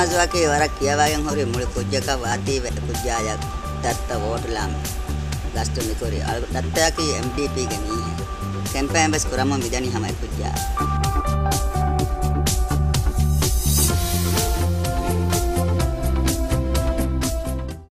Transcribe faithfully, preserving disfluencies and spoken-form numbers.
සමාජවාදී වරක් කියවාගෙන හොරේ මුල කුජ්ජක වාති කුජ්ජාය දත්ත වෝට්ලාම් ලස්තු මිකොරි දත්තයාගේ එම් ඩී පී ගේ නී කැම්පෑම්බස් කරම මිදනි හැමයි කුජ්ජා